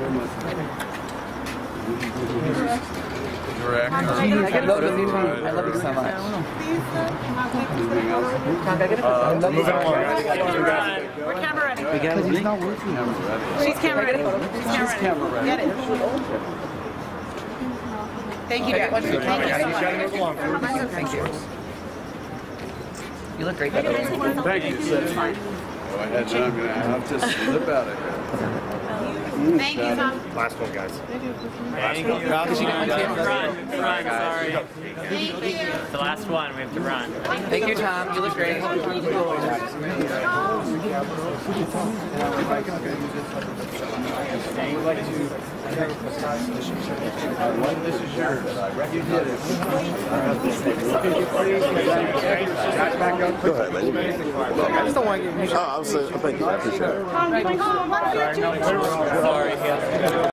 Direct. I love you so much. Moving along. We're camera ready. Because he's not working. She's camera ready. She's camera ready. Get it. Thank you very much. Thank you so much. Thank you. You look great. Thank you. Go ahead, John. I'm going to have to slip out of here. Thank you, Tom. Last one, guys. Thank you. Run, sorry. Thank you. The last one, we have to run. Thank you, Tom. You look great. This is yours. You did it. Go ahead, man. I just don't want to get. Oh, I'm saying, thank you. I appreciate it. Tom, you can go. Sorry.